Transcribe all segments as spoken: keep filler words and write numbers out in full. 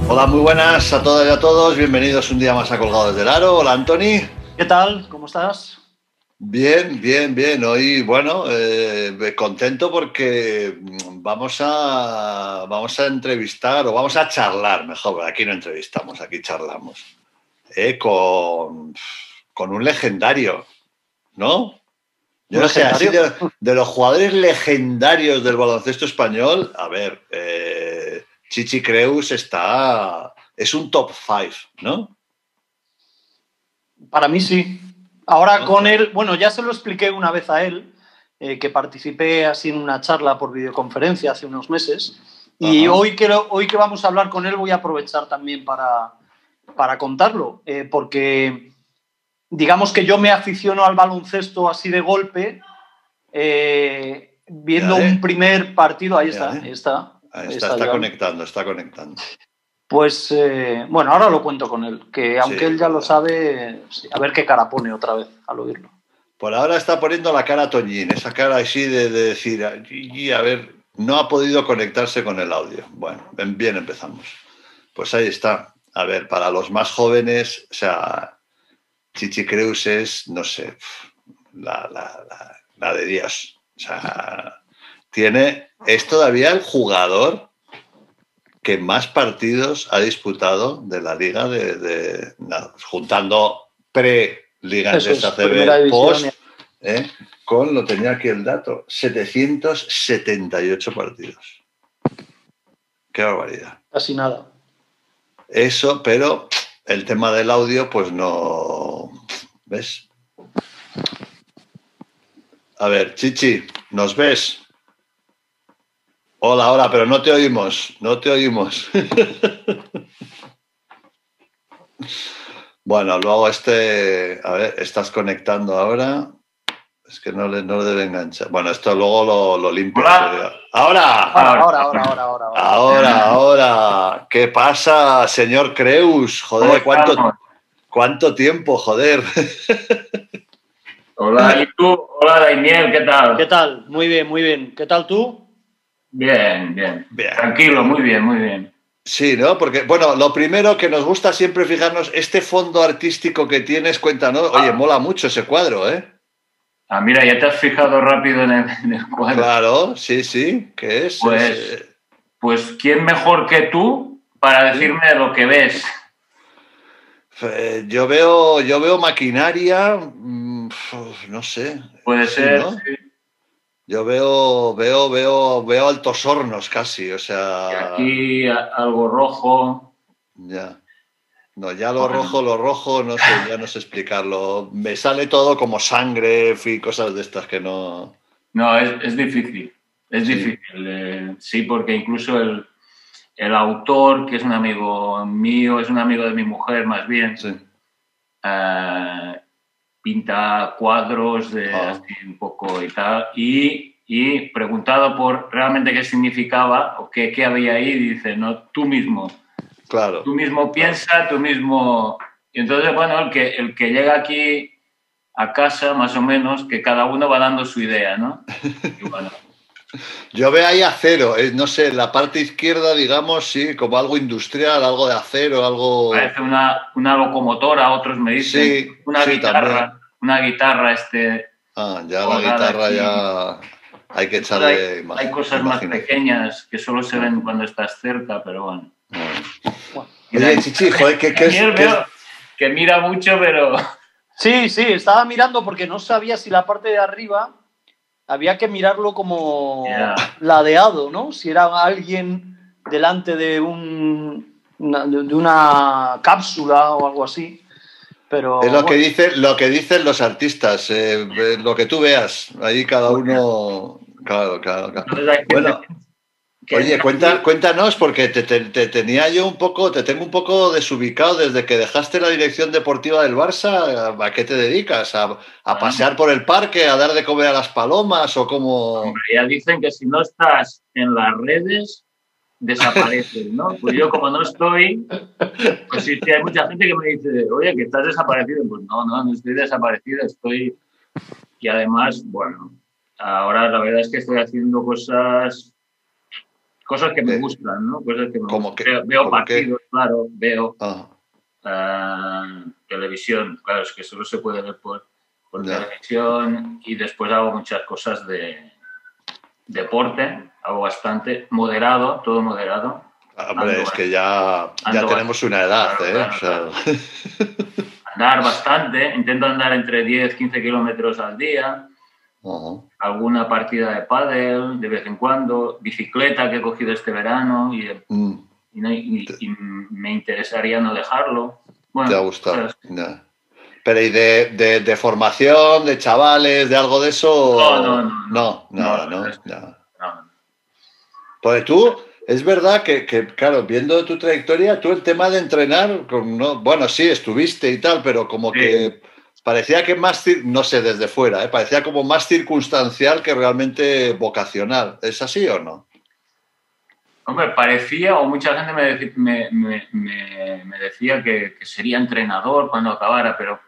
Hola, muy buenas a todas y a todos. Bienvenidos un día más a Colgados del Aro. Hola, Antoni. ¿Qué tal? ¿Cómo estás? Bien, bien, bien. Hoy, bueno, eh, contento porque vamos a, vamos a entrevistar o vamos a charlar, mejor, aquí no entrevistamos, aquí charlamos, eh, con, con un legendario, ¿no? Yo ¿Un no sé, así legendario? de, de los jugadores legendarios del baloncesto español, a ver, eh, Chichi Creus está, es un top five, ¿no? Para mí sí. Ahora ¿No? con él, bueno, ya se lo expliqué una vez a él, eh, que participé así en una charla por videoconferencia hace unos meses. Y Ajá. hoy que, lo, hoy que vamos a hablar con él voy a aprovechar también para, para contarlo, eh, porque digamos que yo me aficiono al baloncesto así de golpe, eh, viendo Ya, eh. un primer partido. Ahí Ya, está, eh. ahí está. Ahí Ahí está, está, está Joan. conectando, está conectando. Pues bueno, eh, bueno, ahora lo cuento con él, que aunque Sí, él ya verdad. lo sabe, sí, a ver qué cara pone otra vez al oírlo. Por ahora está poniendo la cara a Toñín, esa cara así de, de decir, y a ver, no ha podido conectarse con el audio. Bueno, bien empezamos. Pues ahí está. A ver, para los más jóvenes, o sea, Chichi Creus es, no sé, la, la, la, la de Dios. O sea, tiene, es todavía el jugador que más partidos ha disputado de la liga, de, de no, juntando pre-liga Endesa A C B, post, eh, con, lo tenía aquí el dato, setecientos setenta y ocho partidos. Qué barbaridad. Casi nada. Eso, pero el tema del audio, pues no... ¿Ves? A ver, Chichi, ¿nos ves? Hola, hola, pero no te oímos, no te oímos. Bueno, luego este... A ver, estás conectando ahora. Es que no le, no le debe enganchar. Bueno, esto luego lo, lo limpio. Hola. ¡Ahora! Ahora, ahora, ahora, ahora, ahora. Ahora, ahora. ¿Qué pasa, señor Creus? Joder, ¿cuánto, cuánto tiempo, joder? Hola, ¿y tú? Hola, Daimiel, ¿qué tal? ¿Qué tal? Muy bien, muy bien. ¿Qué tal tú? Bien, bien. Bien. Tranquilo, muy bien, muy bien. Sí, ¿no? Porque, bueno, lo primero que nos gusta siempre fijarnos, este fondo artístico que tienes, cuéntanos. Oye, mola mucho ese cuadro, ¿eh? Ah, mira, ya te has fijado rápido en el, en el cuadro. Claro, sí, sí. ¿Qué es? Pues, es eh... pues, ¿quién mejor que tú para decirme ¿Sí? lo que ves? Eh, yo veo, yo veo maquinaria, mmm, no sé. Puede sí, ser, ¿no? sí. Yo veo, veo, veo, veo Altos Hornos casi, o sea. Y aquí algo rojo. Ya. No, ya lo bueno. rojo, lo rojo, no sé, ya no sé explicarlo. Me sale todo como sangre y cosas de estas que no. No, es, es difícil. Es sí. difícil. Eh, sí, porque incluso el, el autor, que es un amigo mío, es un amigo de mi mujer más bien. Sí. Eh, pinta cuadros de ah. así un poco y tal, y, y preguntado por realmente qué significaba o qué, qué había ahí, dice, no, tú mismo. Claro. Tú mismo piensa, claro. tú mismo... Y entonces, bueno, el que, el que llega aquí a casa, más o menos, que cada uno va dando su idea, ¿no? Y bueno. Yo veo ahí acero, eh, no sé, la parte izquierda, digamos, sí, como algo industrial, algo de acero, algo... Parece una, una locomotora, otros me dicen, sí, una sí, guitarra, también. una guitarra, este... Ah, ya la guitarra aquí. Ya hay que echarle hay, hay cosas más pequeñas que solo se ven cuando estás cerca, pero bueno. bueno. Oye, Chichi, joder, ¿qué, qué es? Veo ¿qué es? que mira mucho, pero... Sí, sí, estaba mirando porque no sabía si la parte de arriba había que mirarlo como yeah. ladeado, ¿no? Si era alguien delante de, un, una, de una cápsula o algo así. Pero, es lo, bueno. que dice, lo que dicen los artistas, eh, lo que tú veas, ahí cada uno... Claro, claro, claro. Bueno, oye, cuenta, cuéntanos, porque te, te, te tenía yo un poco, te tengo un poco desubicado desde que dejaste la dirección deportiva del Barça. ¿A qué te dedicas? ¿A, a pasear por el parque, a dar de comer a las palomas o cómo...? Hombre, ya dicen que si no estás en las redes, desapareces, ¿no? Pues yo como no estoy, pues sí, sí, hay mucha gente que me dice, oye, que estás desaparecido. Pues no, no, no estoy desaparecido, estoy... Y además, bueno, ahora la verdad es que estoy haciendo cosas cosas que me Eh, gustan, ¿no? Cosas que me ¿Cómo gustan. que- Veo, veo cómo partidos, qué? claro, veo Ah, uh, televisión, claro, es que solo se puede ver por, por ya. televisión, y después hago muchas cosas de deporte, hago bastante, moderado, todo moderado. Hombre, Ando, es que ya, ya ando tenemos una bastante, edad, claro, ¿eh? O claro, sea, claro. Andar bastante, intento andar entre diez, quince kilómetros al día, uh-huh. alguna partida de pádel de vez en cuando, bicicleta que he cogido este verano y, Mm, y, no- y- y me interesaría no dejarlo. Bueno, te ha gustado. cosas- Ya. Pero ¿y de, de, de formación, de chavales, de algo de no, no, eso? no, no, No, no, nada, la verdad ¿no? es que Nada. no, no. Pues tú, es verdad que, que, claro, viendo tu trayectoria, tú el tema de entrenar, con- no, bueno, sí, estuviste y tal, pero como Sí. que parecía que más, cir- no sé, desde fuera, ¿eh? Parecía como más circunstancial que realmente vocacional. ¿Es así o no? Hombre, parecía, o mucha gente me, deci- me, me, me, me decía que, que sería entrenador cuando acabara, pero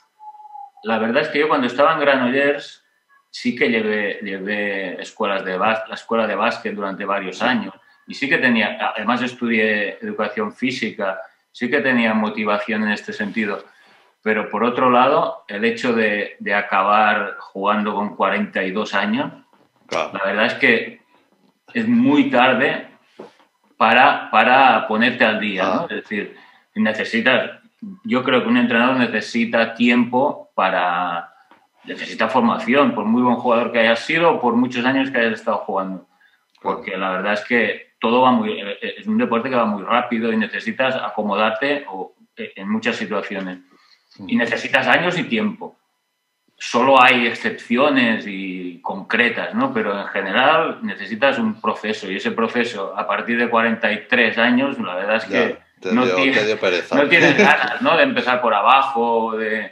la verdad es que yo cuando estaba en Granollers sí que llevé, llevé escuelas de bás- la escuela de básquet durante varios años, y sí que tenía, además estudié educación física, sí que tenía motivación en este sentido. Pero por otro lado, el hecho de, de acabar jugando con cuarenta y dos años, Claro. la verdad es que es muy tarde para, para ponerte al día, ¿no? Ah. Es decir, necesitas, yo creo que un entrenador necesita tiempo para, necesita formación, por muy buen jugador que hayas sido o por muchos años que hayas estado jugando. Porque Claro. la verdad es que todo va muy, es un deporte que va muy rápido y necesitas acomodarte o, en muchas situaciones. Y necesitas años y tiempo. Solo hay excepciones y concretas, ¿no? Pero en general necesitas un proceso, y ese proceso a partir de cuarenta y tres años, la verdad es que Ya, te no, dio, tiene, te dio pereza. no tienes ganas, ¿no? De empezar por abajo, de...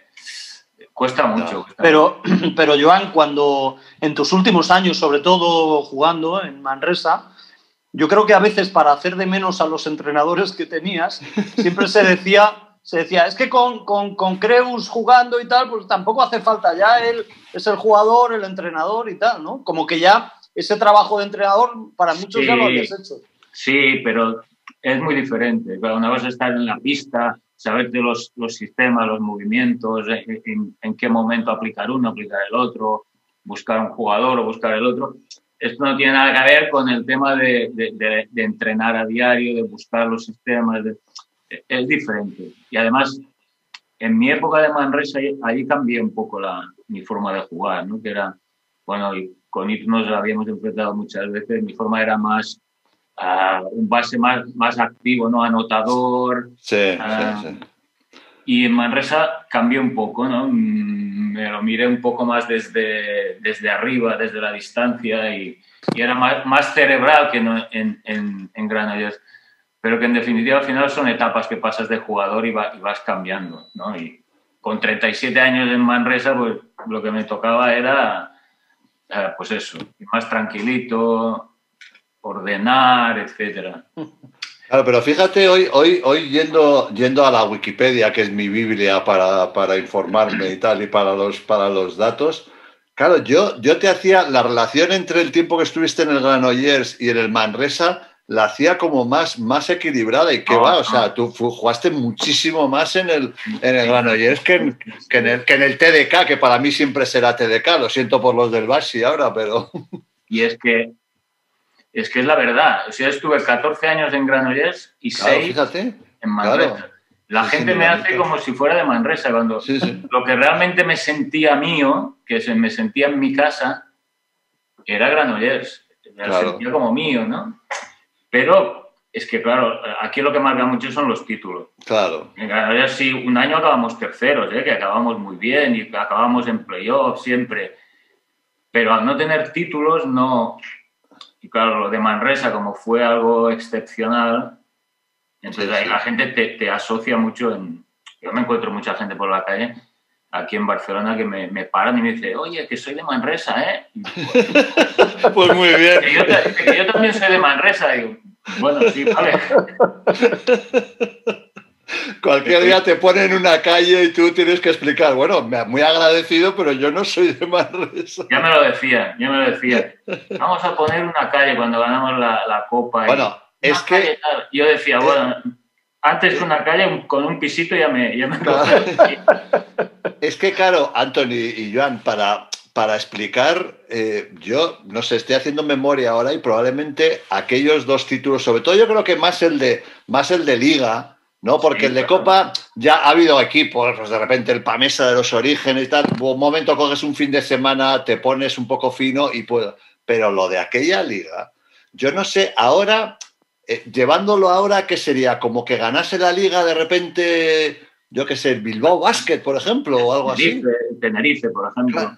Cuesta mucho. Ya. Cuesta Pero, pero Joan, cuando en tus últimos años, sobre todo jugando en Manresa, yo creo que a veces para hacer de menos a los entrenadores que tenías, siempre se decía, se decía, es que con, con, con Creus jugando y tal, pues tampoco hace falta, ya él es el jugador, el entrenador y tal, ¿no? Como que ya ese trabajo de entrenador para muchos Sí, ya lo habías hecho. sí, pero es muy diferente. Claro, una cosa es estar en la pista, saberte los, los sistemas, los movimientos, en, en, en qué momento aplicar uno, aplicar el otro, buscar un jugador o buscar el otro. Esto no tiene nada que ver con el tema de, de, de, de entrenar a diario, de buscar los sistemas. De, es diferente. Y además, en mi época de Manresa, ahí cambié un poco la, mi forma de jugar, ¿no? Que era, bueno, y con It nos habíamos enfrentado muchas veces, mi forma era más uh, un base más, más activo, ¿no? Anotador. Sí, uh, sí, sí. Y en Manresa cambié un poco, ¿no? Me lo miré un poco más desde, desde arriba, desde la distancia, y, y era más, más cerebral que no en, en, en Granollers. Pero que en definitiva al final son etapas que pasas de jugador y, va, y vas cambiando, ¿no? Y con treinta y siete años en Manresa, pues lo que me tocaba era, eh, pues eso, más tranquilito, ordenar, etcétera. Claro, pero fíjate, hoy, hoy, hoy yendo, yendo a la Wikipedia, que es mi Biblia para, para informarme y tal, y para los, para los datos, claro, yo, yo te hacía la relación entre el tiempo que estuviste en el Granollers y en el Manresa, la hacía como más, más equilibrada, y que No, va, no. o sea, tú jugaste muchísimo más en el, en el Granollers que en, que, en el, que en el T D K, que para mí siempre será T D K, lo siento por los del Baxi ahora, pero... Y es que Es que es la verdad. O sea, estuve catorce años en Granollers y Claro, seis fíjate, en Manresa. claro. La Sí, gente sí, me la hace neta. como si fuera de Manresa. Cuando Sí, sí. lo que realmente me sentía mío, que se me sentía en mi casa, era Granollers. Me lo Claro. sentía como mío, ¿no? Pero es que, claro, aquí lo que marca mucho son los títulos. Claro. En Granollers sí, un año acabamos terceros, ¿eh? Que acabamos muy bien y acabamos en playoff siempre. Pero al no tener títulos, no... Y claro, lo de Manresa, como fue algo excepcional, entonces Sí, ahí sí. la gente te, te asocia mucho en... Yo me encuentro mucha gente por la calle, aquí en Barcelona, que me, me paran y me dice, oye, que soy de Manresa, ¿eh? Y, pues, Pues muy bien. que, yo, que yo también soy de Manresa. Y digo, bueno, sí, vale. Cualquier día te ponen en una calle y tú tienes que explicar, bueno, muy agradecido, pero yo no soy de Manresa. Ya me lo decía, ya me lo decía. Vamos a poner una calle cuando ganamos la, la Copa. Bueno, y es que... Calle, yo decía, eh, bueno, antes que una calle con un pisito ya me... Ya me claro. Es que, claro, Anthony y Joan, para, para explicar, eh, yo, no sé, estoy haciendo memoria ahora y probablemente aquellos dos títulos, sobre todo yo creo que más el de, más el de Liga, ¿no? Porque sí, el de claro. Copa ya ha habido equipos, pues de repente el Pamesa de los Orígenes y tal, un momento coges un fin de semana, te pones un poco fino y puedo. Pero lo de aquella liga, yo no sé, ahora, eh, llevándolo ahora, ¿qué sería? Como que ganase la liga de repente, yo qué sé, el Bilbao Basket, por ejemplo, o algo Tenerife, así. Tenerife, por ejemplo. Claro.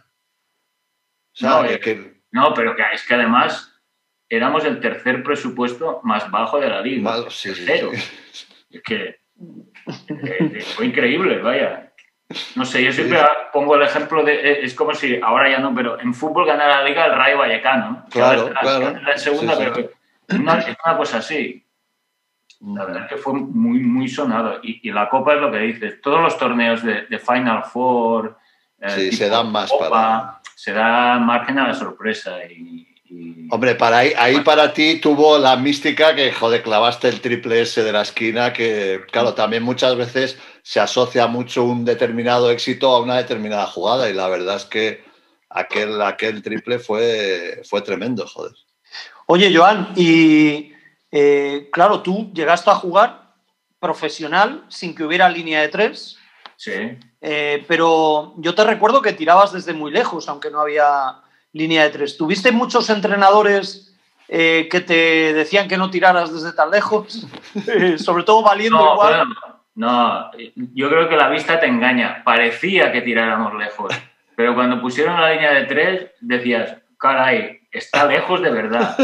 O sea, no, que, eh, que... no, pero que, es que además éramos el tercer presupuesto más bajo de la liga. Mal, sí, tercero. Sí, sí. Es que eh, fue increíble, vaya. No sé, yo siempre sí. pongo el ejemplo de... Es como si, ahora ya no, pero en fútbol ganara la liga el Rayo Vallecano. Claro, está, claro. Está en segunda, sí, sí. pero una, es una cosa así. La verdad es que fue muy, muy sonado. Y, y la Copa es lo que dices. Todos los torneos de, de Final Four... Eh, sí, se dan más Copa, para... Se da margen a la sorpresa y... Y... Hombre, para ahí, ahí para ti tuvo la mística que, joder, clavaste el triple ese de la esquina, que, claro, también muchas veces se asocia mucho un determinado éxito a una determinada jugada y la verdad es que aquel, aquel triple fue, fue tremendo, joder. Oye, Joan, y eh, claro, tú llegaste a jugar profesional sin que hubiera línea de tres. Sí. Eh, pero yo te recuerdo que tirabas desde muy lejos, aunque no había línea de tres. ¿Tuviste muchos entrenadores eh, que te decían que no tiraras desde tan lejos? Eh, sobre todo valiendo no, igual. Bueno, no, yo creo que la vista te engaña. Parecía que tiráramos lejos, pero cuando pusieron la línea de tres decías, caray, está lejos de verdad.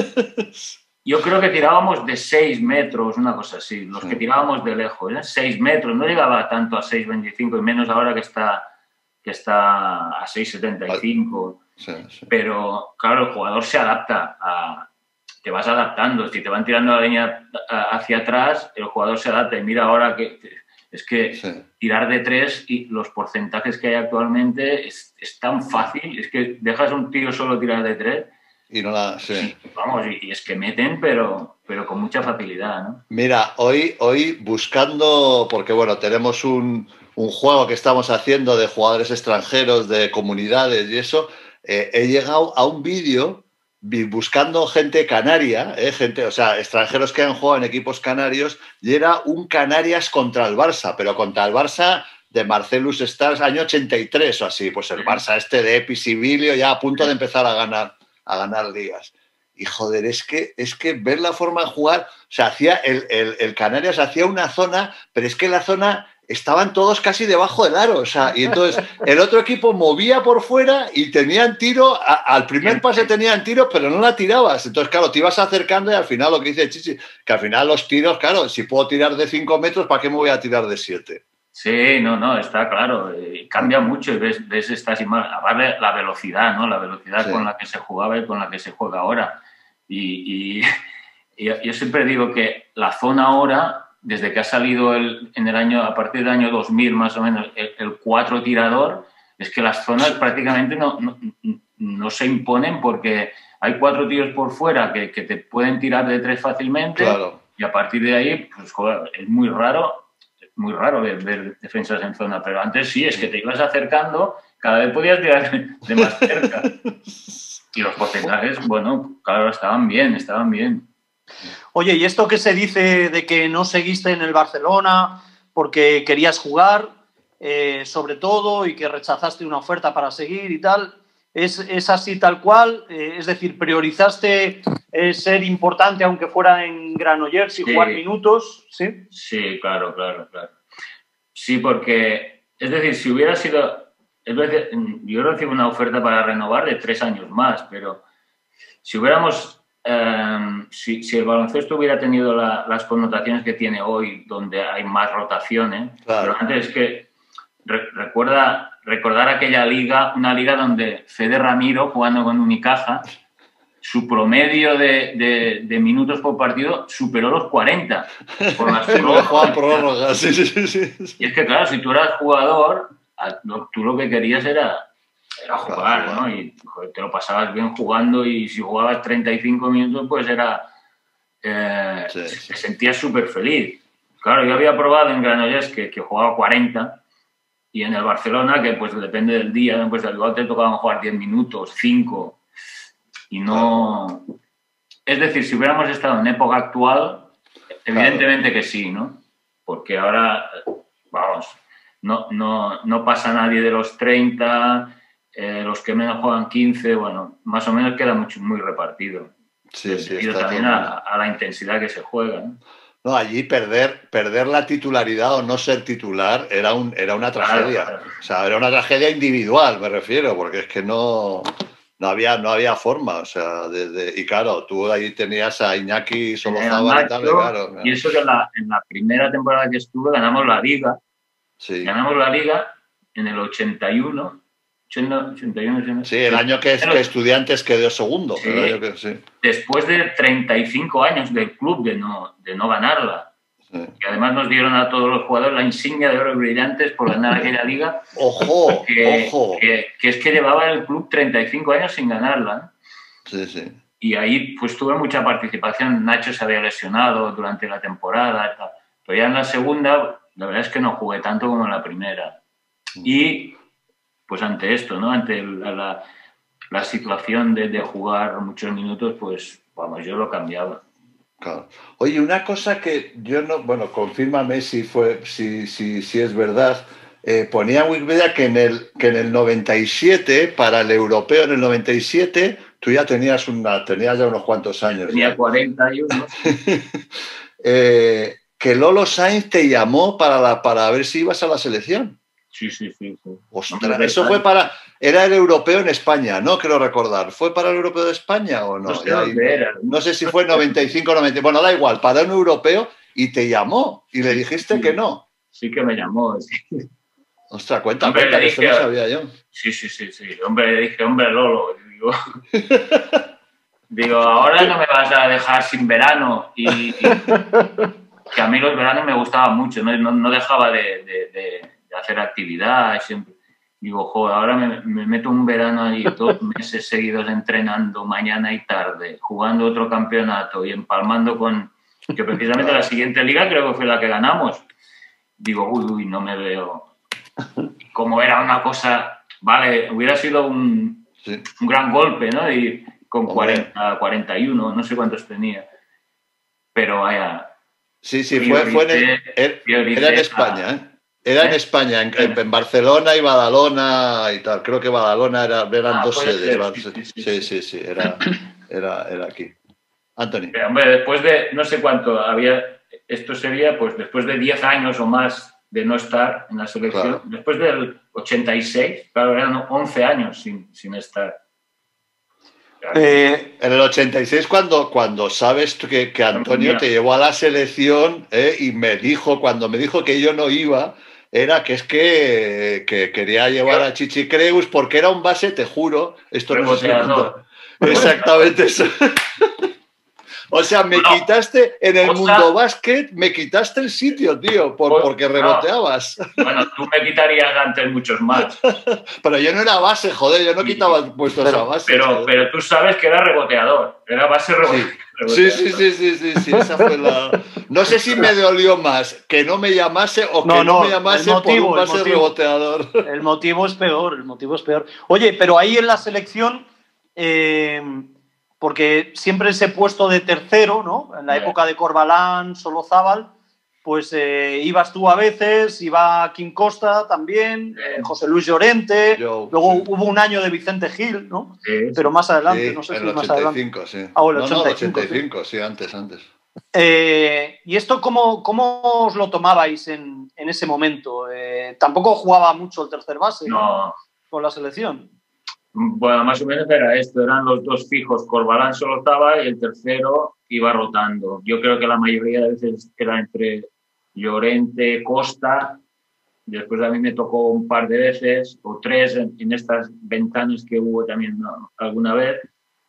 Yo creo que tirábamos de seis metros, una cosa así, los que tirábamos de lejos, ¿eh? seis metros, no llegaba tanto a seis veinticinco y menos ahora que está, que está a seis setenta y cinco. Sí, sí. Pero, claro, el jugador se adapta, a, te vas adaptando. Si te van tirando la línea hacia atrás, el jugador se adapta. Y mira ahora que es que sí. tirar de tres y los porcentajes que hay actualmente es, es tan fácil. Es que dejas a un tío solo tirar de tres. Y no la, sí. Sí, vamos, y, y es que meten, pero, pero con mucha facilidad, ¿no? Mira, hoy, hoy buscando, porque bueno, tenemos un, un juego que estamos haciendo de jugadores extranjeros, de comunidades y eso, eh, he llegado a un vídeo buscando gente canaria, eh, gente, o sea, extranjeros que han jugado en equipos canarios, y era un Canarias contra el Barça, pero contra el Barça de Marcellus Stars, año ochenta y tres o así, pues el Barça este de Episibilio ya a punto de empezar a ganar. a ganar ligas. Y joder, es que, es que ver la forma de jugar, o sea, hacía el, el, el Canarias hacía una zona, pero es que la zona estaban todos casi debajo del aro, o sea, y entonces el otro equipo movía por fuera y tenían tiro, a, al primer pase tenían tiro, pero no la tirabas. Entonces, claro, te ibas acercando y al final lo que dice Chichi, que al final los tiros, claro, si puedo tirar de cinco metros, ¿para qué me voy a tirar de siete? Sí, no, no, está claro. Eh, cambia mucho y ves, ves estas imágenes. Aparte, la velocidad, ¿no? La velocidad sí. con la que se jugaba y con la que se juega ahora. Y, y, y yo siempre digo que la zona ahora, desde que ha salido el, en el año, a partir del año dos mil más o menos, el, el cuatro tirador, es que las zonas prácticamente no, no, no se imponen porque hay cuatro tiros por fuera que, que te pueden tirar de tres fácilmente. Claro. Y a partir de ahí, pues joder, es muy raro. Muy raro ver, ver defensas en zona, pero antes sí, es que te ibas acercando, cada vez podías tirar de más cerca. Y los porcentajes, bueno, claro, estaban bien, estaban bien. Oye, ¿y esto que se dice de que no seguiste en el Barcelona porque querías jugar, eh, sobre todo, y que rechazaste una oferta para seguir y tal? ¿Es, es así tal cual? Eh, es decir, ¿priorizaste eh, ser importante aunque fuera en Granollers y sí. jugar minutos? ¿Sí? Sí, claro, claro, claro. Sí, porque, es decir, si hubiera sido... Es decir, yo recibo una oferta para renovar de tres años más, pero si hubiéramos... Eh, si, si el baloncesto hubiera tenido la, las connotaciones que tiene hoy, donde hay más rotaciones, claro. Pero antes es que re, recuerda... recordar aquella liga, una liga donde Fede Ramiro, jugando con Unicaja, su promedio de, de, de minutos por partido superó los cuarenta. Por las prórrogas. prórrogas. Sí, sí, sí. Y es que, claro, si tú eras jugador, tú lo que querías era, era jugar, claro, ¿no? Y joder, te lo pasabas bien jugando y si jugabas treinta y cinco minutos, pues era... Eh, sí, sí. Te sentías súper feliz. Claro, yo había probado en Granollers que, que jugaba cuarenta y en el Barcelona, que pues depende del día, pues al igual te tocaban jugar diez minutos, cinco... Y no... Es decir, si hubiéramos estado en época actual, evidentemente claro. que sí, ¿no? Porque ahora, vamos, no, no, no pasa nadie de los treinta, eh, los que menos juegan quince, bueno, más o menos queda mucho, muy repartido. Sí, sí, debido también a, a la intensidad que se juega, ¿no? No, allí perder, perder la titularidad o no ser titular era, un, era una tragedia. Claro, claro. O sea, era una tragedia individual, me refiero, porque es que no... No había, no había forma, o sea, desde, y claro, tú ahí tenías a Iñaki Solozábal y tal, y claro. Y eso que en la, en la primera temporada que estuve ganamos la Liga, sí. ganamos la Liga en el ochenta y uno, ochenta y uno, ochenta, sí, el año que, que Estudiantes quedó segundo. Sí, el año que, sí. Después de treinta y cinco años del club de no, de no ganarla. Sí. Que además nos dieron a todos los jugadores la insignia de oro y brillantes por ganar aquella liga. ¡Ojo! Que, ¡Ojo! Que, que es que llevaba el club treinta y cinco años sin ganarla. Sí, sí. Y ahí pues tuve mucha participación. Nacho se había lesionado durante la temporada. Tal. Pero ya en la segunda, la verdad es que no jugué tanto como en la primera. Y pues ante esto, ¿no? Ante la, la, la situación de, de jugar muchos minutos, pues vamos, yo lo cambiaba. Claro. Oye, una cosa que yo no, bueno, confírmame si fue, si, si, si es verdad. Eh, ponía en Wikipedia que en el que en el noventa y siete, para el europeo en el noventa y siete, tú ya tenías una, tenías ya unos cuantos años. Tenía ya. cuarenta y uno. eh, que Lolo Sainz te llamó para la, para ver si ibas a la selección. Sí, sí, sí. sí. Ostras, eso fue para... Era el europeo en España, ¿no? Quiero recordar. ¿Fue para el europeo de España o no? No sé dónde era. No sé si fue noventa y cinco, noventa. Bueno, da igual, para un europeo y te llamó y le dijiste sí, que no. Sí que me llamó, sí. Ostras, cuenta, cuenta, que esto no sabía yo. Sí, sí, sí, sí. Hombre, le dije, hombre, Lolo, digo... digo, ahora no me vas a dejar sin verano y... y que a mí los veranos me gustaban mucho, no, no, no dejaba de... de, de de hacer actividad, siempre. Digo, joder, ahora me, me meto un verano ahí dos meses seguidos entrenando mañana y tarde, jugando otro campeonato y empalmando con, que precisamente la siguiente liga creo que fue la que ganamos. Digo, uy, uy, no me veo. Como era una cosa, vale, hubiera sido un, sí. un gran golpe, ¿no? Y con cuarenta, cuarenta y uno, no sé cuántos tenía. Pero vaya. Sí, sí, fue, fue en, el, era en España, ¿eh? Era ¿Eh? en España, en, en Barcelona y Badalona y tal. Creo que Badalona era, eran ah, dos sedes. Sí, sí, sí, sí, sí, sí era, era, era aquí. Anthony. Pero, hombre, después de no sé cuánto había, esto sería pues después de diez años o más de no estar en la selección, claro. Después del ochenta y seis, claro, eran once años sin, sin estar. Claro. Eh, en el ochenta y seis, cuando, cuando sabes que, que Antonio te llevó a la selección eh, y me dijo, cuando me dijo que yo no iba, era que es que, que quería llevar a Chichi Creus porque era un base, te juro, esto no es exactamente eso. O sea, me bueno, quitaste en el mundo sea, básquet, me quitaste el sitio, tío, por, pues, porque reboteabas. No. Bueno, tú me quitarías antes muchos más. Pero yo no era base, joder, yo no quitaba puestos pero, a base. Pero, pero tú sabes que era reboteador, era base reboteador. Sí. Sí, sí, sí, sí, sí, sí, esa fue la... No sé si me dolió más que no me llamase o que no, no, no me llamase motivo, por un base motivo, reboteador. El motivo es peor, el motivo es peor. Oye, pero ahí en la selección... Eh... porque siempre ese puesto de tercero, ¿no? En la época de Corbalán, Solozábal, pues eh, ibas tú a veces, iba Kim Costa también, eh, José Luis Llorente, Yo, luego sí. hubo un año de Vicente Gil, ¿no? Sí, pero más adelante, sí, no sé en si el más ochenta y adelante. cinco, sí. Ah, el no, ochenta y cinco, no, el ochenta y cinco, sí, sí antes, antes. Eh, ¿Y esto cómo, cómo os lo tomabais en, en ese momento? Eh, ¿Tampoco jugaba mucho el tercer base no. ¿no? con la selección? Bueno, más o menos era esto, eran los dos fijos, Corbalán solo estaba y el tercero iba rotando. Yo creo que la mayoría de veces era entre Llorente, Costa, después a mí me tocó un par de veces, o tres en, en estas ventanas que hubo también ¿no? alguna vez,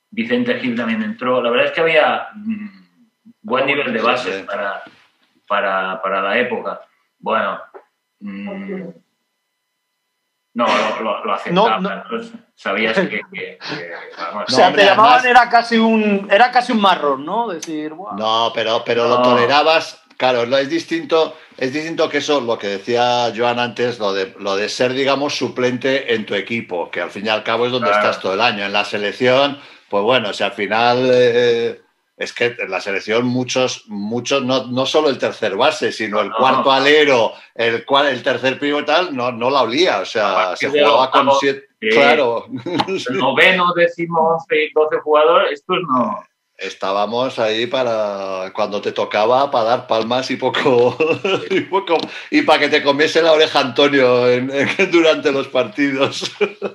Vicente Gil también entró. La verdad es que había mmm, buen nivel de bases sí, sí. Para, para, para la época. Bueno, mmm, no, lo, lo, lo aceptaba. No, no. Sabías que, que, que vamos. O sea, No, hombre, te llamaban, además, era casi un era casi un marrón, ¿no? Decir, wow. No, pero, pero No. lo tolerabas. Claro, no, es distinto, es distinto que eso, lo que decía Joan antes, lo de, lo de ser, digamos, suplente en tu equipo, que al fin y al cabo es donde Claro. estás todo el año. En la selección, pues bueno, o sea, al final eh, es que en la selección muchos, muchos, no, no solo el tercer base, sino el No, cuarto no. alero, el, cual, el tercer pivo y tal, no, no la olía. O sea, se de jugaba octavo, con siete. sí. Claro. El noveno, décimo, once y doce jugadores, estos no. Estábamos ahí para cuando te tocaba para dar palmas y poco y, poco, y para que te comiese la oreja Antonio en, en, durante los partidos.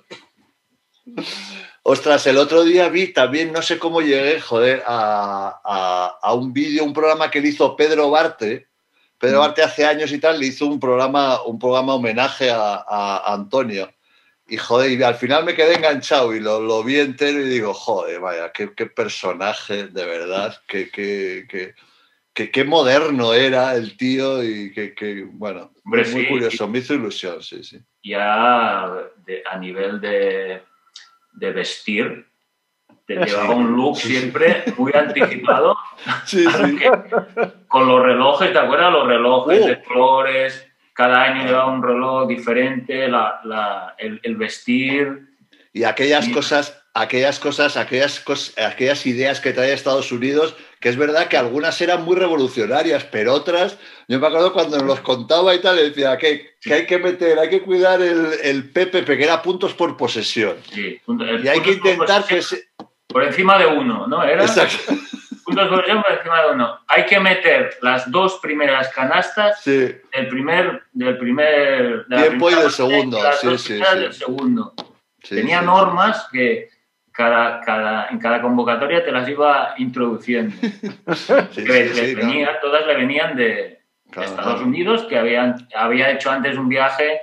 Ostras, el otro día vi también, no sé cómo llegué, joder, a, a, a un vídeo, un programa que le hizo Pedro Barte. Pedro Barte hace años y tal le hizo un programa, un programa homenaje a, a Antonio. Y joder, y al final me quedé enganchado y lo, lo vi entero y digo, joder, vaya, qué, qué personaje, de verdad, qué, qué, qué, qué, qué moderno era el tío y que, que bueno, Hombre, muy sí, curioso, me hizo ilusión, sí, sí. Ya de, a nivel de, de vestir, te llevaba Sí. un look Sí, siempre sí. muy anticipado. Sí, sí. Con los relojes, ¿te acuerdas? Los relojes Uh. de colores. Cada año Ah. llevaba un reloj diferente, la, la, el, el vestir. Y aquellas Sí. cosas, aquellas cosas, aquellas cosas, aquellas ideas que traía Estados Unidos, que es verdad que algunas eran muy revolucionarias, pero otras, yo me acuerdo cuando nos los contaba y tal, le decía que, que hay que meter, hay que cuidar el, el P P P, que era puntos por posesión. Sí, el y hay que intentar que se... se... Por encima de uno, ¿no? Era Exacto. Puntos por posesión por encima de uno. Hay que meter las dos primeras canastas Sí. del primer, del primer de tiempo y del parte, segundo. y las Sí, dos sí, primeras sí. del segundo. Sí, Tenía sí, normas sí, sí. que cada, cada, en cada convocatoria te las iba introduciendo. Sí, que sí, le sí, venía, no. Todas le venían de, Claro, de Estados claro. Unidos, que habían, había hecho antes un viaje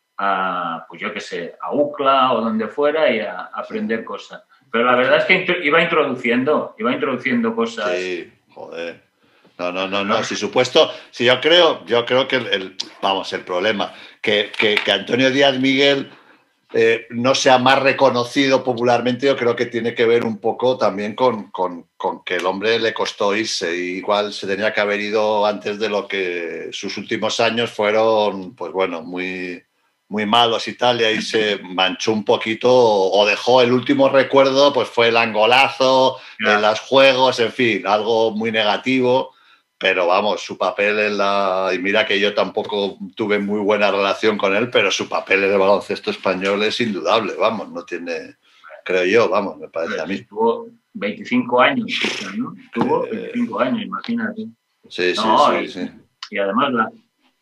a, pues yo qué sé, a U C L A o donde fuera y a, a aprender Sí. cosas. Pero la verdad es que iba introduciendo, iba introduciendo cosas. Sí, joder. No, no, no, no. Si supuesto, si yo creo, yo creo que el, el vamos, el problema, que, que, que Antonio Díaz Miguel eh, no sea más reconocido popularmente, yo creo que tiene que ver un poco también con, con, con que el hombre le costó irse. Y igual se tenía que haber ido antes de lo que sus últimos años fueron, pues bueno, muy, muy malos y tal, y ahí se manchó un poquito o dejó el último recuerdo, pues fue el angolazo, Ya. en los juegos, en fin, algo muy negativo, pero vamos, su papel en la... Y mira que yo tampoco tuve muy buena relación con él, pero su papel en el baloncesto español es indudable, vamos, no tiene... Creo yo, vamos, me parece a mí. Estuvo veinticinco años, ¿no? Estuvo Eh, veinticinco años, imagínate. Sí, sí, No, sí, y, sí. y además la,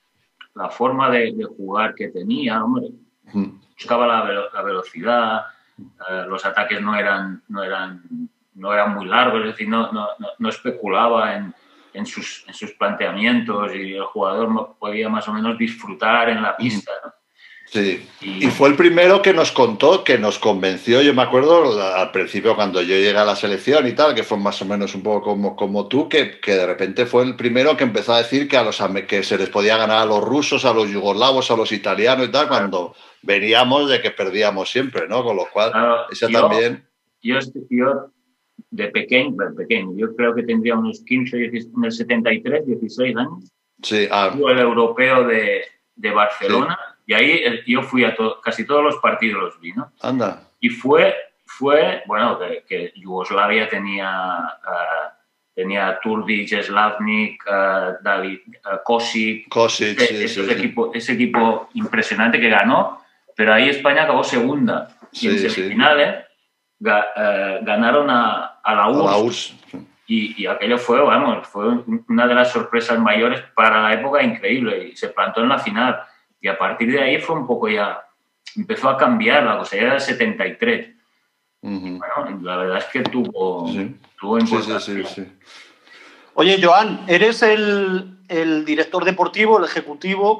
la forma de, de jugar que tenía, hombre, buscaba la, velo- la velocidad, eh, los ataques no eran, no eran, no eran muy largos, es decir, no, no, no, no especulaba en, en, sus, en sus planteamientos y el jugador podía más o menos disfrutar en la pista, ¿no? Sí, Y, y fue el primero que nos contó, que nos convenció, yo me acuerdo al principio cuando yo llegué a la selección y tal, que fue más o menos un poco como, como tú, que, que de repente fue el primero que empezó a decir que, a los, que se les podía ganar a los rusos, a los yugoslavos, a los italianos y tal, cuando veníamos de que perdíamos siempre, ¿no? Con lo cual, claro, esa yo, también... yo, yo de pequeño, bueno, pequeño, yo creo que tendría unos quince, dieciséis, en el setenta y tres, dieciséis años, Sí, ah, hubo el europeo de, de Barcelona. sí. Y ahí yo fui a to casi todos los partidos, los vi, ¿no? Anda. Y fue, fue bueno, que, que Yugoslavia tenía, uh, tenía Turdic, Slavnik, uh, David, uh, Kosic, Kosic, sí, esos sí, equipo, ese equipo impresionante que ganó, pero ahí España acabó segunda. Sí, y en semifinales sí. ga, uh, ganaron a, a la U R S. A la U R S S. Y, y aquello fue, vamos, fue una de las sorpresas mayores para la época, increíble. Y se plantó en la final. Y a partir de ahí fue un poco ya, empezó a cambiar la cosa, ya era el setenta y tres. Uh-huh. Y bueno, la verdad es que tuvo, sí. tuvo importancia. Sí, sí, sí, sí. Oye, Joan, eres el, el director deportivo, el ejecutivo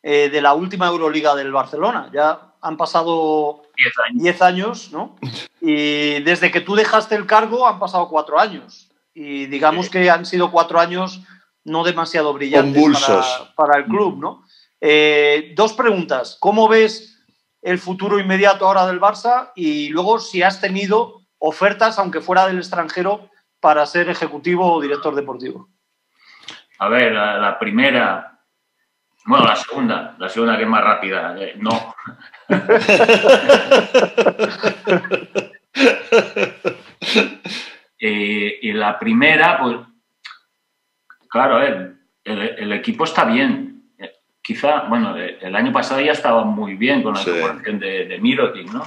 eh, de la última Euroliga del Barcelona. Ya han pasado Diez años. diez años, ¿no? Y desde que tú dejaste el cargo han pasado cuatro años. Y digamos Sí. que han sido cuatro años no demasiado brillantes Convulsos. para, para el club, ¿no? Eh, dos preguntas. ¿Cómo ves el futuro inmediato ahora del Barça? Y luego, si has tenido ofertas, aunque fuera del extranjero, para ser ejecutivo o director deportivo. A ver, la, la primera, bueno, la segunda, la segunda que es más rápida, eh, no. eh, y la primera, pues, claro, eh, el, el equipo está bien. Eh, quizá, bueno, el año pasado ya estaba muy bien con la Sí. incorporación de, de Mirotic, ¿no?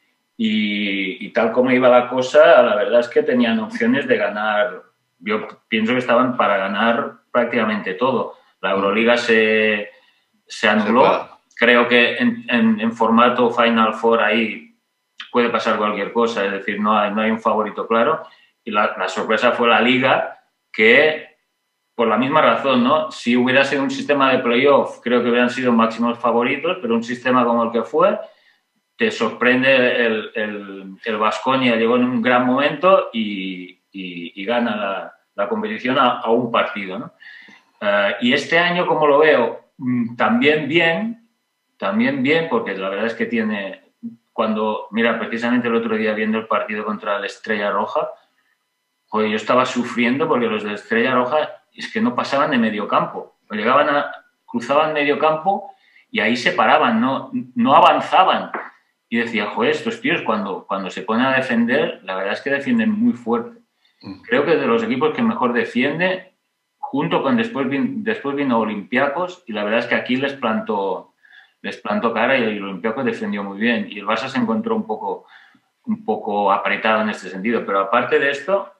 Y, y tal como iba la cosa, la verdad es que tenían opciones de ganar. Yo pienso que estaban para ganar prácticamente todo. La Euroliga se, se anuló. Se Creo que en, en, en formato Final Four ahí puede pasar cualquier cosa, es decir, no hay, no hay un favorito claro. Y la, la sorpresa fue la Liga, que por la misma razón, ¿no? Si hubiera sido un sistema de playoff, creo que hubieran sido máximos favoritos, pero un sistema como el que fue, te sorprende el, el, el Baskonia, llegó en un gran momento y, y, y gana la, la competición a, a un partido, ¿no? Uh, y este año, como lo veo, también bien, también bien, porque la verdad es que tiene, cuando, mira, precisamente el otro día viendo el partido contra la Estrella Roja, joder, yo estaba sufriendo porque los de Estrella Roja es que no pasaban de medio campo, llegaban a, cruzaban medio campo y ahí se paraban, no, no avanzaban. Y decía, joder, estos tíos cuando, cuando se ponen a defender, la verdad es que defienden muy fuerte. Creo que es de los equipos que mejor defiende, junto con después, después vino Olympiacos, y la verdad es que aquí les plantó, les plantó cara y el Olympiacos defendió muy bien. Y el Barça se encontró un poco, un poco apretado en este sentido. Pero aparte de esto,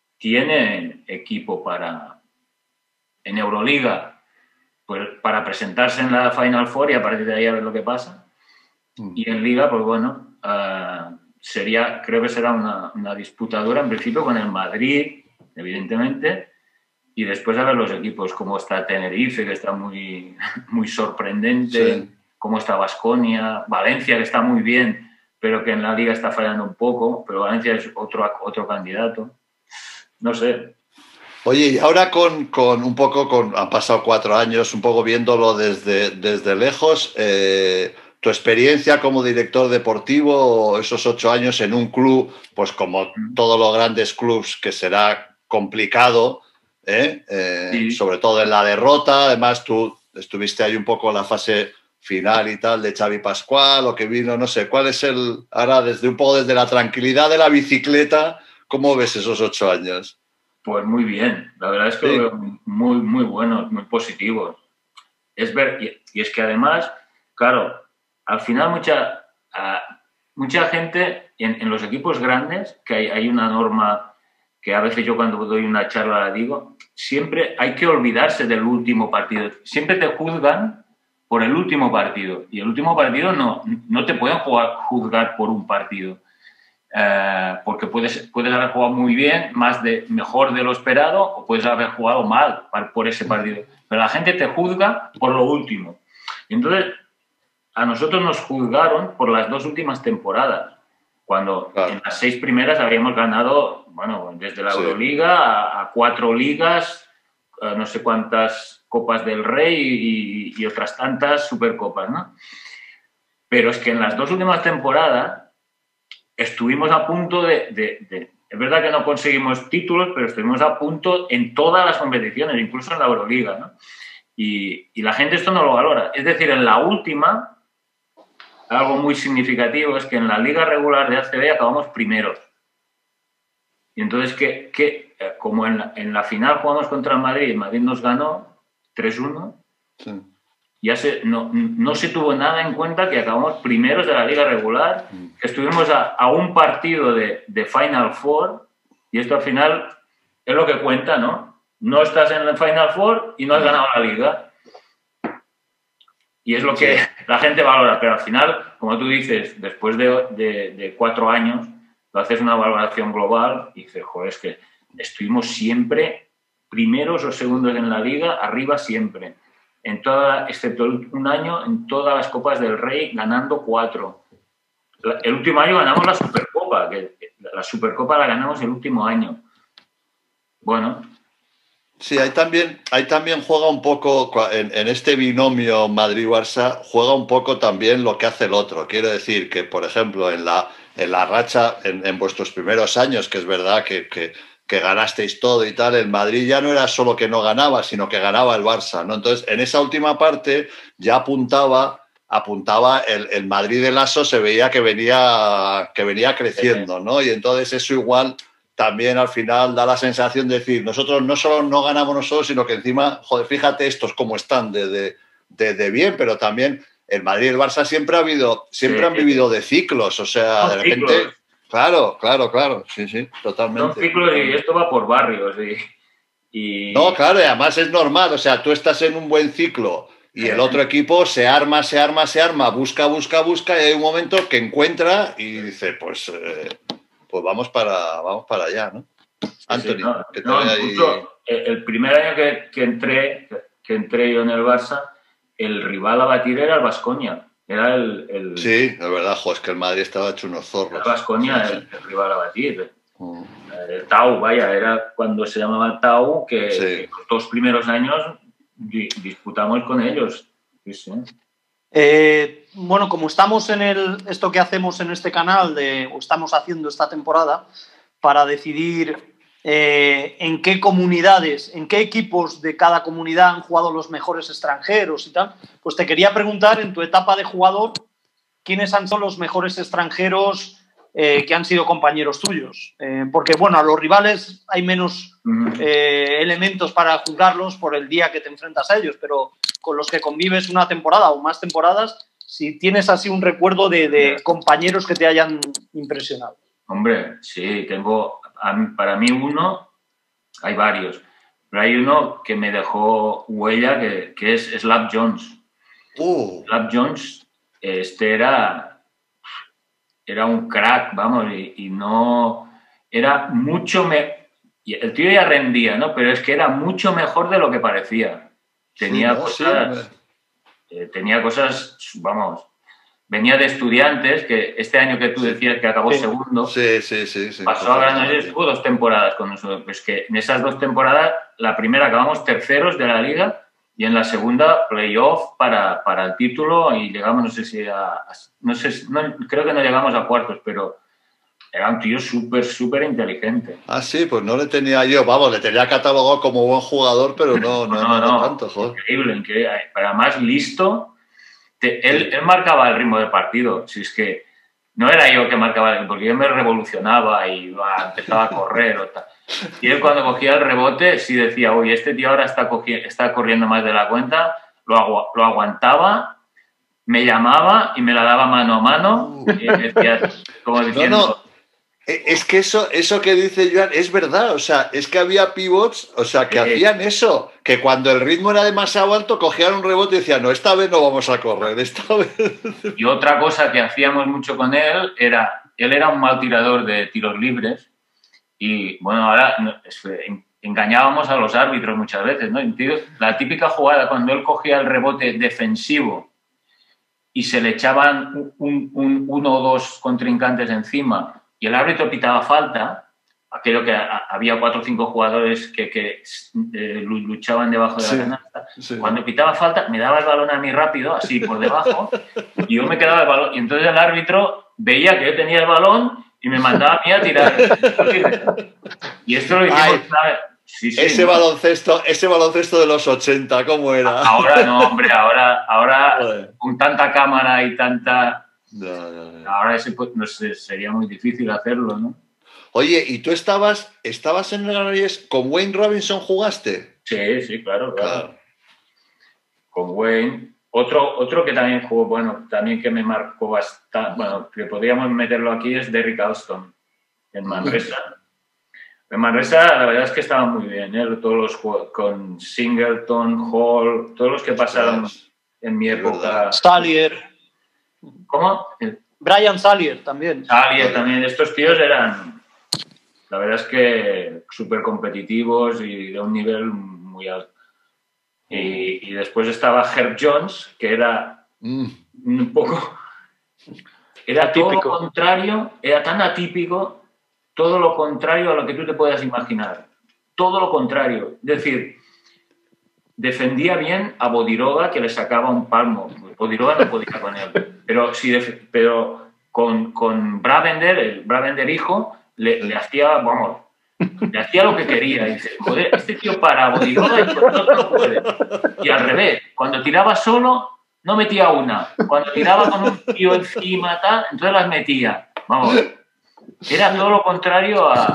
tiene equipo para, en Euroliga, pues, para presentarse en la Final Four y a partir de ahí a ver lo que pasa. Y en Liga, pues bueno, uh, sería, creo que será una, una disputa dura en principio con el Madrid, evidentemente, y después a ver los equipos, cómo está Tenerife, que está muy, muy sorprendente, sí. Cómo está Baskonia, Valencia, que está muy bien, pero que en la Liga está fallando un poco, pero Valencia es otro, otro candidato. No sé. Oye, y ahora con, con un poco, con, han pasado cuatro años, un poco viéndolo desde, desde lejos, eh, tu experiencia como director deportivo, esos ocho años en un club, pues como todos los grandes clubs, que será complicado, ¿eh? Eh, sí. Sobre todo en la derrota. Además, tú estuviste ahí un poco en la fase final y tal de Xavi Pascual, lo que vino, no sé, ¿cuál es el, ahora desde un poco desde la tranquilidad de la bicicleta, cómo ves esos ocho años? Pues muy bien, la verdad es que sí. Lo veo muy, muy buenos, muy positivos. Es ver, y, y es que además, claro, al final mucha, uh, mucha gente en, en los equipos grandes, que hay, hay una norma que a veces yo cuando doy una charla la digo, siempre hay que olvidarse del último partido. Siempre te juzgan por el último partido. Y el último partido no, no te pueden jugar, juzgar por un partido. Uh, porque puedes, puedes haber jugado muy bien, más de, mejor de lo esperado, o puedes haber jugado mal por ese partido. Pero la gente te juzga por lo último. Y entonces, a nosotros nos juzgaron por las dos últimas temporadas, cuando claro. En las seis primeras habíamos ganado, bueno, desde la sí. Euroliga a, a cuatro ligas, a no sé cuántas Copas del Rey y, y otras tantas Supercopas, ¿no? Pero es que en las dos últimas temporadas estuvimos a punto de, de, de... Es verdad que no conseguimos títulos, pero estuvimos a punto en todas las competiciones, incluso en la Euroliga, ¿no? Y, y la gente esto no lo valora. Es decir, en la última, algo muy significativo es que en la liga regular de A C B acabamos primeros. Y entonces, que, que como en la, en la final jugamos contra el Madrid, el Madrid nos ganó tres uno, sí. Ya se, no, no se tuvo nada en cuenta que acabamos primeros de la liga regular, que estuvimos a, a un partido de, de Final Four, y esto al final es lo que cuenta, ¿no? No estás en el Final Four y no has ganado la liga. Y es lo que sí. La gente valora, pero al final, como tú dices, después de, de, de cuatro años, lo haces una valoración global y dices, joder, es que estuvimos siempre primeros o segundos en la liga, arriba siempre. en toda, excepto un año, en todas las Copas del Rey, ganando cuatro. El último año ganamos la Supercopa, que la Supercopa la ganamos el último año. Bueno. Sí, ahí también, ahí también juega un poco, en, en este binomio Madrid-Barça, juega un poco también lo que hace el otro. Quiero decir que, por ejemplo, en la, en la racha, en, en vuestros primeros años, que es verdad que, que, que ganasteis todo y tal, el Madrid ya no era solo que no ganaba, sino que ganaba el Barça, ¿no? Entonces, en esa última parte ya apuntaba, apuntaba el, el Madrid de Lasso, se veía que venía, que venía creciendo, ¿no? Y entonces eso igual también al final da la sensación de decir, nosotros no solo no ganamos nosotros, sino que encima, joder, fíjate estos cómo están de, de, de, de bien, pero también el Madrid y el Barça siempre ha habido, siempre sí, han vivido de ciclos, o sea, de repente, ciclos. claro, claro, claro, sí, sí, totalmente. Son ciclos y esto va por barrios y, y... No, claro, y además es normal, o sea, tú estás en un buen ciclo y el otro equipo se arma, se arma, se arma, busca, busca, busca y hay un momento que encuentra y dice, pues... Eh, pues vamos para, vamos para allá, ¿no? Anthony, sí, no, que te no, ahí... el primer año que, que entré, que entré yo en el Barça, el rival a batir era el Baskonia. Era el, el... Sí, es verdad, jo, es que el Madrid estaba hecho unos zorros. El Baskonia, sí, sí. el, el rival a batir. Mm. El Tau, vaya, era cuando se llamaba Tau, que, sí. que los dos primeros años di, disputamos con ellos. Sí, sí. Eh, bueno, como estamos en el, esto que hacemos en este canal, de, o estamos haciendo esta temporada, para decidir eh, en qué comunidades, en qué equipos de cada comunidad han jugado los mejores extranjeros y tal, pues te quería preguntar, en tu etapa de jugador, ¿quiénes han sido los mejores extranjeros eh, que han sido compañeros tuyos? Eh, porque, bueno, a los rivales hay menos eh, elementos para juzgarlos por el día que te enfrentas a ellos, pero con los que convives una temporada o más temporadas, si tienes así un recuerdo de, de compañeros que te hayan impresionado. Hombre, sí, tengo, para mí uno, hay varios, pero hay uno que me dejó huella, que, que es Slap Jones. Uh. Slap Jones, este era, era un crack, vamos, y, y no, era mucho, me, el tío ya rendía, ¿no? Pero es que era mucho mejor de lo que parecía. Tenía, sí, no, cosas, sí, eh, tenía cosas, vamos, venía de Estudiantes, que este año que tú decías que acabó sí. segundo, sí, sí, sí, sí, pasó a Granollers, estuvo dos temporadas con nosotros. Pues que en esas dos temporadas, la primera acabamos terceros de la liga y en la segunda playoff para, para el título y llegamos, no sé si a, no sé, no, creo que no llegamos a cuartos, pero era un tío súper, súper inteligente. Ah, sí, pues no le tenía yo, vamos, le tenía catalogado como buen jugador, pero no, no, no, no, no tanto, joder. Increíble, increíble. Para más listo, te, él, sí. él marcaba el ritmo del partido. Si es que no era yo que marcaba el ritmo, porque yo me revolucionaba y bah, empezaba a correr o tal. Y él cuando cogía el rebote, sí decía, oye, este tío ahora está, está corriendo más de la cuenta, lo, agu lo aguantaba, me llamaba y me la daba mano a mano, uh. y decía, como diciendo... No, no. Es que eso, eso que dice Joan es verdad, o sea, es que había pivots, o sea, que sí. hacían eso, que cuando el ritmo era demasiado alto cogían un rebote y decían, no, esta vez no vamos a correr, esta vez... Y otra cosa que hacíamos mucho con él era, él era un mal tirador de tiros libres y, bueno, ahora engañábamos a los árbitros muchas veces, ¿no? La típica jugada cuando él cogía el rebote defensivo y se le echaban un, un, un, uno o dos contrincantes encima y el árbitro pitaba falta, aquello que a, había cuatro o cinco jugadores que, que eh, luchaban debajo de la sí, canasta, sí. Cuando pitaba falta me daba el balón a mí rápido, así por debajo, y yo me quedaba el balón, y entonces el árbitro veía que yo tenía el balón y me mandaba a mí a tirar. Y esto lo hicimos... Sí, sí, ese, ¿no? baloncesto, ese baloncesto de los ochenta, ¿cómo era? Ahora no, hombre, ahora, ahora con tanta cámara y tanta... No, no, no. Ahora ese, pues, no sé, sería muy difícil hacerlo, ¿no? Oye, ¿y tú estabas, estabas en el Granollers con Wayne Robinson, jugaste? Sí, sí, claro, claro. claro. Con Wayne. Otro, otro que también jugó, bueno, también que me marcó bastante, bueno, que podríamos meterlo aquí es Derrick Alston, en Manresa. En Manresa, la verdad es que estaba muy bien, ¿eh? Todos los con Singleton, Hall, todos los que pasaron en mi época. Stallier. ¿Cómo? Brian Salier también. Salier también. Estos tíos eran, la verdad es que súper competitivos y de un nivel muy alto. Y, y después estaba Herb Jones, que era mm. un poco... Era atípico. Todo lo contrario, era tan atípico, todo lo contrario a lo que tú te puedas imaginar. Todo lo contrario. Es decir, defendía bien a Bodiroga, que le sacaba un palmo. Bodiroga no podía con él. Pero, sí, pero con, con Bravender, el Bravender hijo, le, le hacía, vamos... Le hacía lo que quería. Y dice, joder, este tío para Bodiroga y por no lo puede. Y al revés, cuando tiraba solo, no metía una. Cuando tiraba con un tío encima, tal, entonces las metía. Vamos, era todo lo contrario a...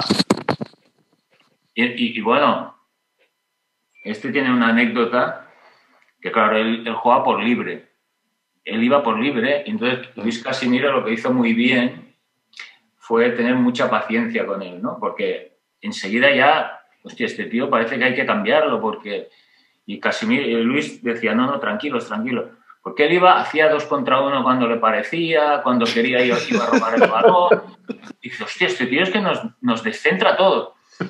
Y, y, y bueno, este tiene una anécdota que, claro, él, él jugaba por libre. Él iba por libre, y entonces Luis Casimiro lo que hizo muy bien fue tener mucha paciencia con él, ¿no? Porque enseguida ya, hostia, este tío parece que hay que cambiarlo, porque... Y Casimiro, y Luis decía, no, no, tranquilos, tranquilos. Porque él iba, hacía dos contra uno cuando le parecía, cuando quería ir, iba a robar el balón. Y dice, hostia, este tío es que nos, nos descentra todo.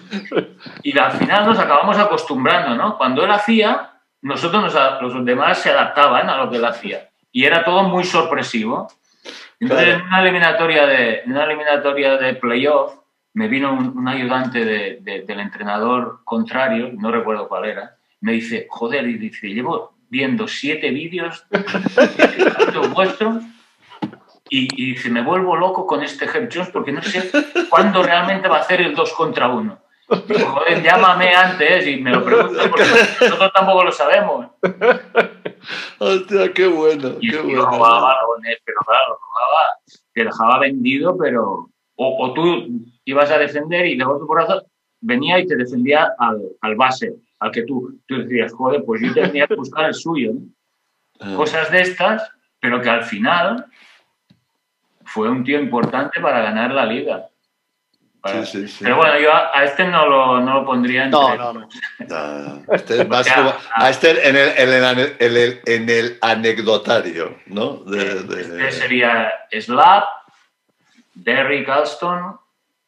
Y al final nos acabamos acostumbrando, ¿no? Cuando él hacía, nosotros, nos, los demás se adaptaban a lo que él hacía. Y era todo muy sorpresivo. Entonces, claro. en, una eliminatoria de, en una eliminatoria de playoff, me vino un, un ayudante de, de, del entrenador contrario, no recuerdo cuál era, me dice, joder, y dice, llevo viendo siete vídeos vuestros y, y dice, me vuelvo loco con este Herb Jones porque no sé cuándo realmente va a hacer el dos contra uno. Digo, joder, llámame antes y me lo preguntas porque nosotros tampoco lo sabemos. Hostia, qué bueno, y qué el bueno. robaba balones, pero claro, robaba, te dejaba vendido, pero... O, o tú ibas a defender y de otro brazo venía y te defendía al, al base, al que tú, tú decías, joder, pues yo tenía que buscar el suyo, ¿no? Uh. Cosas de estas, pero que al final fue un tío importante para ganar la liga. Para... Sí, sí, sí. Pero bueno, yo a, a este no lo, no lo pondría entre... No, no, no. no. Este es más como, a este en el, en, el, en, el, en el anecdotario, ¿no? De, de... Este sería Slap, Derrick Alston,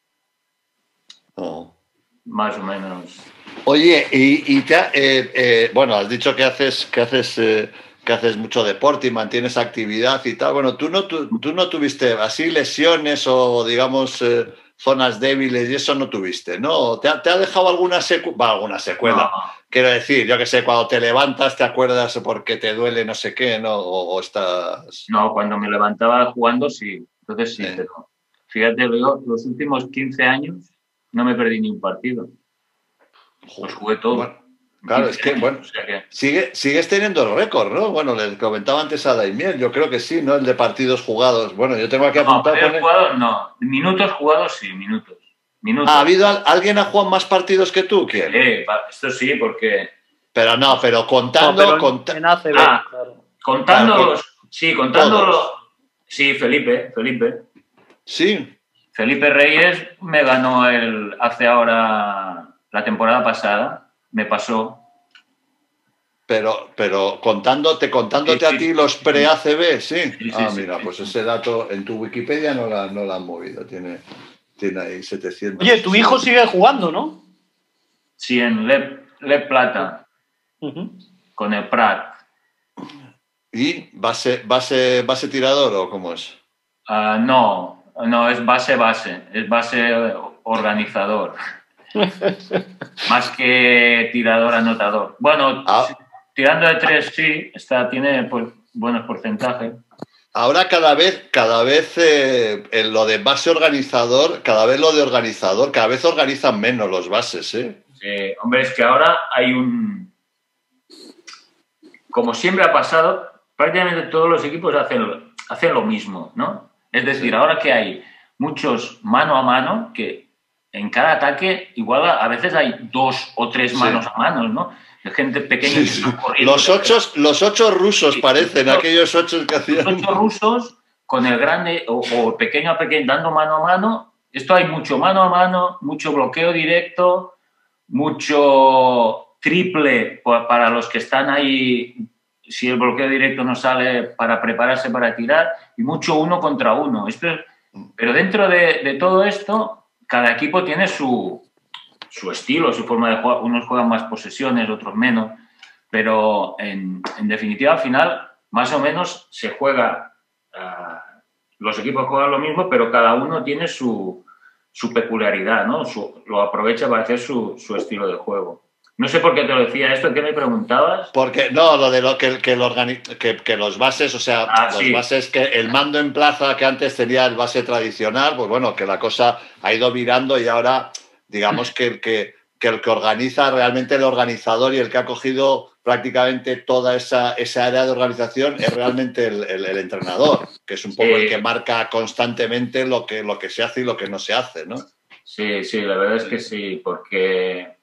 oh. más o menos. Oye, y, y te ha, eh, eh, bueno, has dicho que haces que haces eh, que haces mucho deporte y mantienes actividad y tal. Bueno, tú no tú, tú no tuviste así lesiones o digamos eh, zonas débiles y eso no tuviste, ¿no? ¿Te ha, te ha dejado alguna secuela? alguna secuela? No. Quiero decir, yo que sé, cuando te levantas te acuerdas porque te duele no sé qué, ¿no? O, o estás. No, cuando me levantaba jugando sí, entonces sí, eh. pero fíjate, yo los últimos quince años no me perdí ni un partido. Los jugué todo. Bueno, claro, es que, años, bueno, o sea que... Sigue, sigues teniendo el récord, ¿no? Bueno, le comentaba antes a Daimiel, yo creo que sí, ¿no? El de partidos jugados. Bueno, yo tengo aquí apuntado. No, partidos jugados no. Minutos jugados sí, minutos. minutos. ¿Ha habido alguien ha jugado más partidos que tú? ¿Quién? Sí, esto sí, porque... Pero no, pero contando... No, pero cont... en A C B, ah, claro. Contando claro, los... Sí, contando los... Sí, Felipe, Felipe. Sí. Felipe Reyes me ganó el hace ahora... La temporada pasada me pasó. Pero, pero contándote, contándote sí, sí, a ti los pre-A C B, ¿sí? sí, sí ah, sí, mira, sí, pues sí. ese dato en tu Wikipedia no la, no la han movido. Tiene, tiene ahí setecientos. Oye, tu hijo sigue jugando, ¿no? Sí, en Le, Le Plata. Uh-huh. Con el Prat. ¿Y base, base, base tirador o cómo es? Uh, no, no, es base-base. Es base organizador. Más que tirador anotador. Bueno, ah. tirando de tres sí, está, tiene pues, buenos porcentajes. Ahora cada vez, cada vez eh, en lo de base organizador, cada vez lo de organizador, cada vez organizan menos los bases, ¿eh? Sí, hombre, es que ahora hay un... Como siempre ha pasado, prácticamente todos los equipos hacen, hacen lo mismo, ¿no? Es decir, sí. ahora que hay muchos mano a mano, que en cada ataque igual a veces hay dos o tres manos sí. a manos, ¿no? De gente pequeña sí, que sí. está corriendo. Los ocho, los ocho rusos sí, parecen, los, aquellos ocho que hacían. Los ocho rusos con el grande o, o pequeño a pequeño dando mano a mano. Esto hay mucho mano a mano, mucho bloqueo directo, mucho triple para los que están ahí, si el bloqueo directo no sale, para prepararse para tirar, y mucho uno contra uno. Esto es, pero dentro de, de todo esto, cada equipo tiene su, su estilo, su forma de jugar. Unos juegan más posesiones, otros menos. pero en, en definitiva, al final, más o menos se juega, uh, los equipos juegan lo mismo, pero cada uno tiene su, su peculiaridad, ¿no? Su, lo aprovecha para hacer su, su estilo de juego. No sé por qué te lo decía esto, ¿qué me preguntabas? Porque, no, lo de lo que, que, el organi que, que los bases, o sea, ah, los sí. bases, que el mando en plaza que antes tenía el base tradicional, pues bueno, que la cosa ha ido virando y ahora, digamos que, que, que el que organiza, realmente el organizador y el que ha cogido prácticamente toda esa, esa área de organización es realmente el, el, el entrenador, que es un poco sí. el que marca constantemente lo que, lo que se hace y lo que no se hace, ¿no? Sí, sí, la verdad es que sí, porque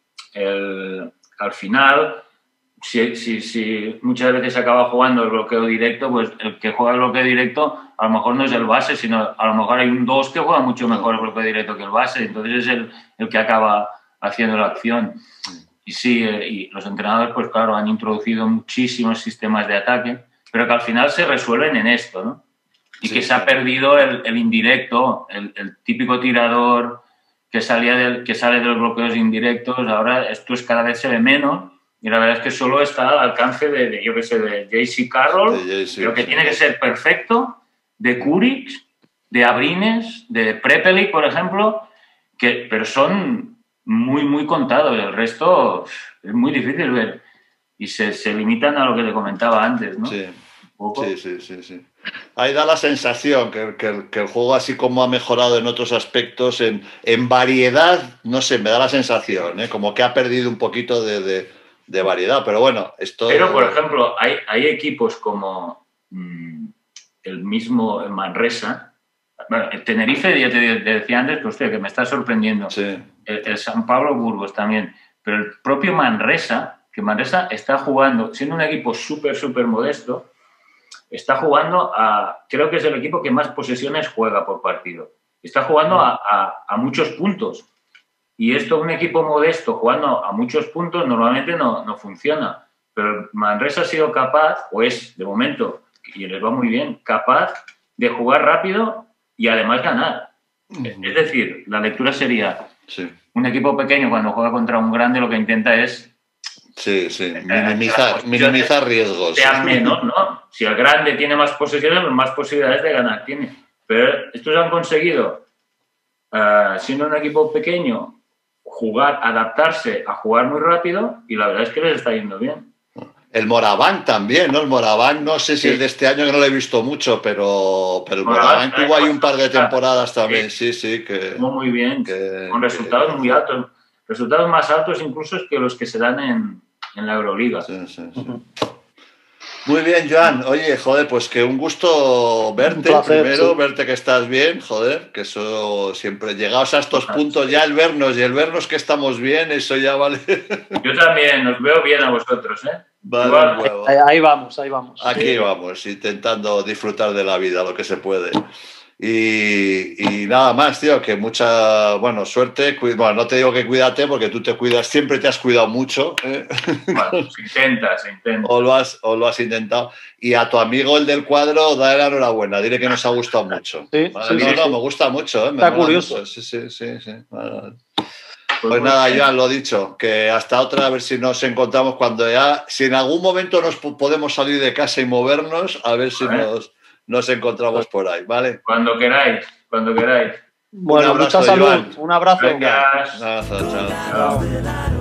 el, al final, si, si, si muchas veces se acaba jugando el bloqueo directo, pues el que juega el bloqueo directo a lo mejor no es el base, sino a lo mejor hay un dos que juega mucho mejor el bloqueo directo que el base, entonces es el, el que acaba haciendo la acción. Y sí, y los entrenadores, pues claro, han introducido muchísimos sistemas de ataque, pero que al final se resuelven en esto, ¿no? Y sí, que se sí. ha perdido el, el indirecto, el, el típico tirador que, salía del, que sale de los bloqueos indirectos. Ahora esto es, cada vez se ve menos y la verdad es que solo está al alcance de, de yo qué sé, de J C Carroll, pero que sí. tiene que ser perfecto, de Kuric, de Abrines, de Prepelic, por ejemplo, que, pero son muy, muy contados. El resto es muy difícil ver y se, se limitan a lo que te comentaba antes, ¿no? Sí, sí, sí, sí, sí. Ahí da la sensación que, que, que el juego, así como ha mejorado en otros aspectos, en, en variedad, no sé, me da la sensación, ¿eh? Como que ha perdido un poquito de, de, de variedad, pero bueno, esto... Pero, por ejemplo, hay, hay equipos como mmm, el mismo el Manresa, bueno, el Tenerife, ya te, te decía antes, que, hostia, que me está sorprendiendo, sí. el, el San Pablo Burgos también, pero el propio Manresa, que Manresa está jugando, siendo un equipo súper, súper modesto, está jugando a, creo que es el equipo que más posesiones juega por partido. Está jugando a, a, a muchos puntos. Y esto, un equipo modesto jugando a muchos puntos, normalmente no, no funciona. Pero Manresa ha sido capaz, o es, de momento, y les va muy bien, capaz de jugar rápido y además ganar. Uh-huh. Es decir, la lectura sería, sí. un equipo pequeño cuando juega contra un grande lo que intenta es Sí, sí, minimizar, minimizar riesgos. Sean menos, ¿no? Si el grande tiene más posesiones, pues más posibilidades de ganar tiene. Pero estos han conseguido, uh, siendo un equipo pequeño, jugar, adaptarse a jugar muy rápido y la verdad es que les está yendo bien. El Moraván también, ¿no? El Moraván, no sé si sí. es de este año, que no lo he visto mucho, pero, pero el Moraván tuvo ahí un par de temporadas también, sí, sí. sí que, muy bien, que, con resultados que, muy altos. Resultados más altos incluso que los que se dan en, en la Euroliga. Sí, sí, sí. Uh-huh. Muy bien, Joan. Oye, joder, pues que un gusto verte, un placer, primero, sí. verte que estás bien, joder, que eso siempre, llegados a estos puntos, ya el vernos y el vernos que estamos bien, eso ya vale. Yo también, os veo bien a vosotros, ¿eh? Vale, ahí, ahí vamos, ahí vamos. Aquí sí. vamos, intentando disfrutar de la vida, lo que se puede. Y, y nada más, tío, que mucha, bueno, suerte. Bueno, no te digo que cuídate porque tú te cuidas, siempre te has cuidado mucho. ¿eh? Bueno, se intenta, se intenta. O lo, has, o lo has intentado. Y a tu amigo, el del cuadro, dale la enhorabuena, dile que nos ha gustado mucho. Sí, ¿vale? sí, no, sí, no, sí. me gusta mucho. ¿eh? Me Está curioso. Mucho. Sí, sí, sí. sí. Vale. Pues, pues nada, Joan, lo dicho, que hasta otra, a ver si nos encontramos cuando ya, si en algún momento nos podemos salir de casa y movernos, a ver si ¿Eh? nos... Nos encontramos por ahí, ¿vale? Cuando queráis, cuando queráis. Bueno, un abrazo, mucha salud. Joan. Un abrazo. Venga. Un abrazo, chao. chao.